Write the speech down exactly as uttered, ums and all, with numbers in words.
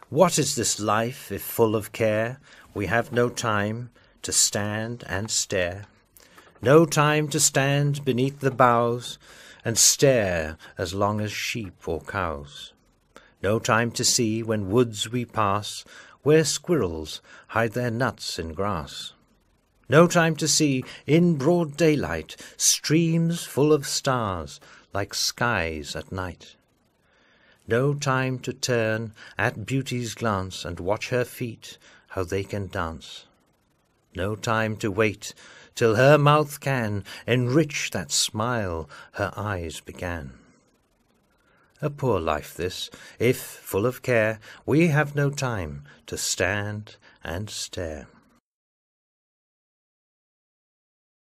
What is this life if full of care? We have no time to stand and stare. No time to stand beneath the boughs and stare as long as sheep or cows. No time to see when woods we pass where squirrels hide their nuts in grass. No time to see in broad daylight streams full of stars like skies at night. No time to turn at beauty's glance and watch her feet how they can dance. No time to wait till her mouth can enrich that smile her eyes began. A poor life this, if, full of care, we have no time to stand and stare.